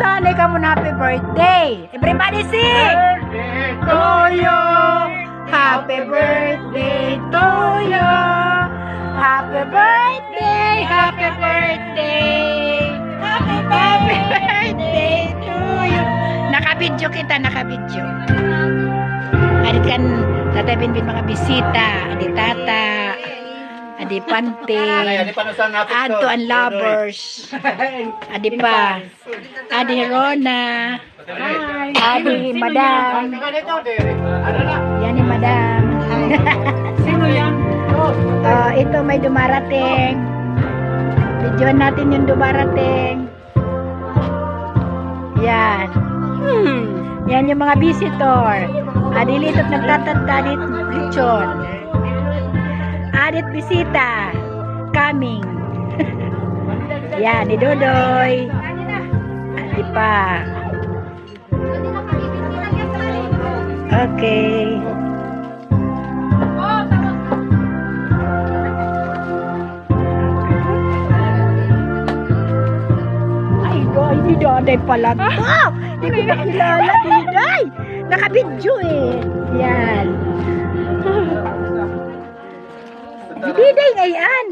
Tanay ka muna, happy birthday. Everybody sing! Birthday to you. Happy birthday to you. Happy birthday, happy birthday. Happy birthday to you. Nakabidyo kita, nakabidyo. Adit kan Tatay Binbin mga bisita, adi tata, adi pante, ato ang lovers, adi pa, adi Rona, adi madam, yan ni madam. Sino yan? Ito may dumarating. Videoan natin yung dumarating. Yan. Yan yung mga visitor. Adilitot nagtatanda dito lechon. Adit bisita coming. Yan ni Dodoy. Adi pa. Okay. Ay, boy, ni Dodoy pala. Hindi ko makilala, Diday. Nakabidyo eh. Yan. Si Diday ngayon.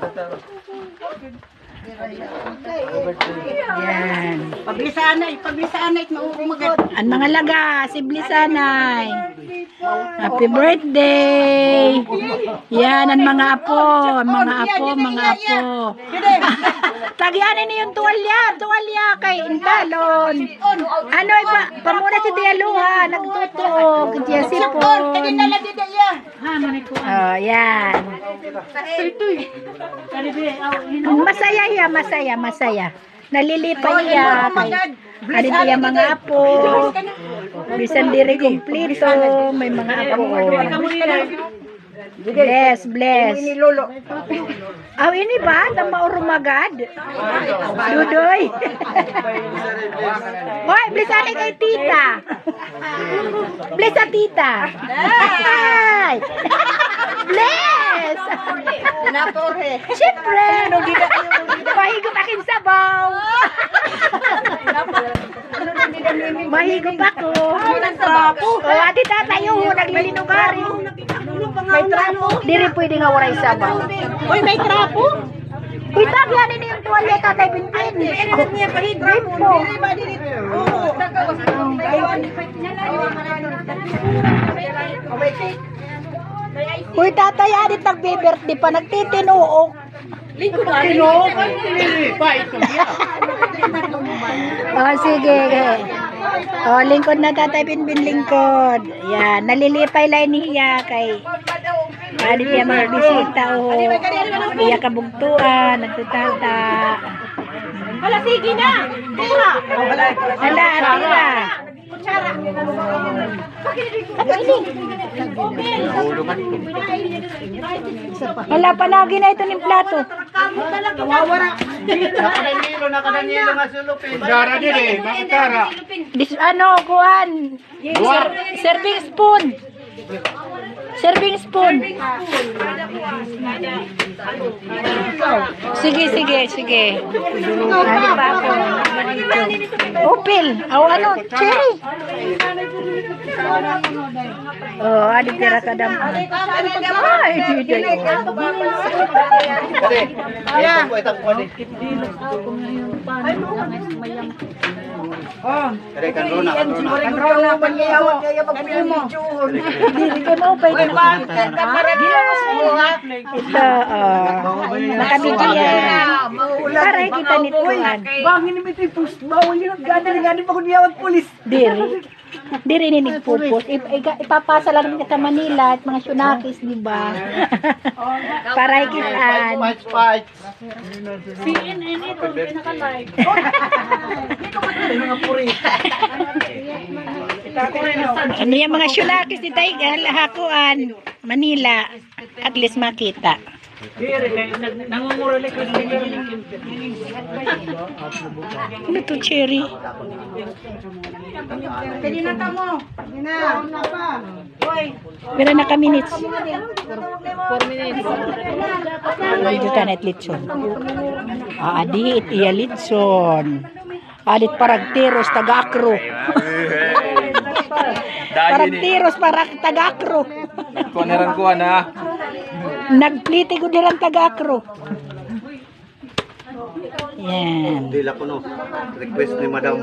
Yan. Pablisanay, mauumagat. Ang mga laga, si Blisanay. Happy birthday. Yan, ang mga apo. Mga apo. Tagianin niyo yung tuwalya kay Intalon. Ano iba? Pamuna si Dialuha, nagtutuog. Diya sipon. Oh, yan. Masaya. Nalilipay niya. Ano niya mga apo. Bisan diri kumplito. May mga apo. Bless. Aw, ini ba? Maurumagad? Dudoy. Hoy, blisanay kay tita. Bless sa tita. Ay! Bless! Napore. Siyempre! Mahigop aking sabaw. Mahigop ako. O, ati tatayo. Naglilinugarin. May trapo. Diri pwede nga waray sabaw. Uy, may trapo. Uy, tagyanin yung tuwalya Tatay Binbin. Enat niya pa rin trapo. Uy, tatay, adit nagbe-birthday pa. Nagtitinuok. Oh, sige. Oh, lingkod na Tatay Binbin, lingkod. Yan, nalilipay lang niya kay adit niya mga bisita o iya kabugtuan, nagtutata. Wala, sige na. Tira. Hala, tira. Kutsara. Hala, panagi na ito ng plato. Nakadanyelo nga sulupin. Kutsara din eh, makutsara. Kuhan. Serving spoon. Sige. Ano pa ako? Upil. Ano? Cherry. Oh, adi tira ka dam. Ay, Diday. Hindi ko mo pwede nakikita. Ito, nakabigyan. Para kita nituan. Bangin ni Miti Post. Bawal yun. Gani pa ko niyawat polis. Diri ni nagpupos. Ipapasa lang kita sa Manila at mga syunakis, di ba? Para ikitaan. CNN ito. Pinaka-live. Ano yung mga syunakis ni Taigal, hakuan, Manila, at least makita. Nangunguralik ko Ano to, Cherry? Kaninata mo. Na pa. Hoy. Pero naka-minutes. 4 minutes. Dito ka na at litson. Adi, iya litson. Adit paragtiros taga-akro. Paragtiros taga-akro. Kuaneran ko na. Nagpliti ko nilang taga-akro. Yan. Dila ko no. Request ni madam.